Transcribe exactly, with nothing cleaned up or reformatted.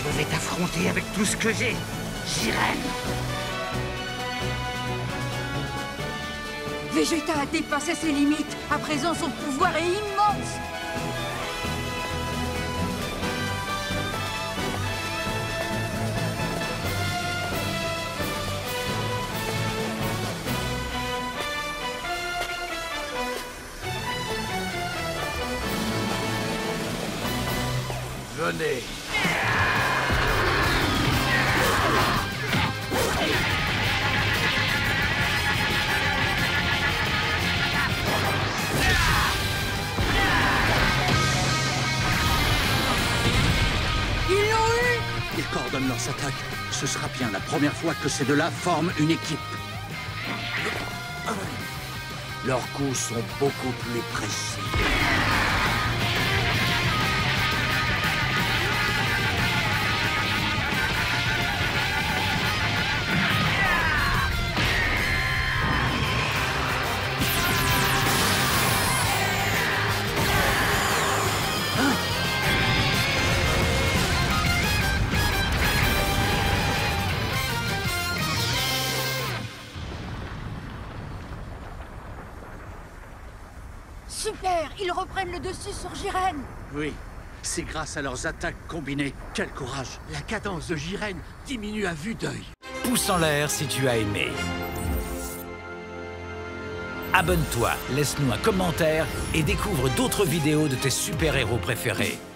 Je vais t'affronter avec tout ce que j'ai, Jiren. Vegeta a dépassé ses limites. À présent, son pouvoir est immense. Venez. Ils l'ont eu! Ils coordonnent leurs attaques. Ce sera bien la première fois que ces deux-là forment une équipe. Leurs coups sont beaucoup plus précis. Super! Ils reprennent le dessus sur Jiren! Oui, c'est grâce à leurs attaques combinées. Quel courage! La cadence de Jiren diminue à vue d'œil. Pouce en l'air si tu as aimé. Abonne-toi, laisse-nous un commentaire et découvre d'autres vidéos de tes super-héros préférés.